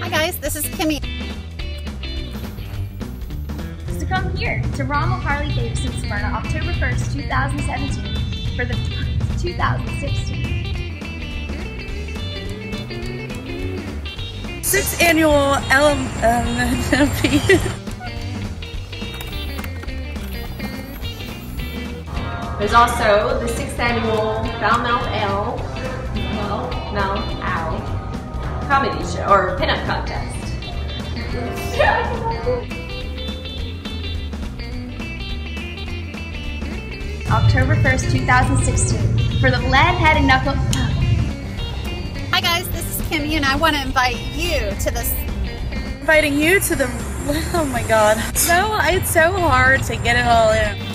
Hi guys, this is Kimmy. To come here to Rommel, Harley, Davidsons, Smyrna, October 1st, 2017 for the 2016 6th annual LMP. There's also the 6th annual Foul Mouth Owl comedy show or pinup contest. October 1st, 2016 for the Knucklehead and Knucklehead. Hi guys, this is Kimmy and I want to invite you to this. Inviting you to the, oh my god. It's so hard to get it all in.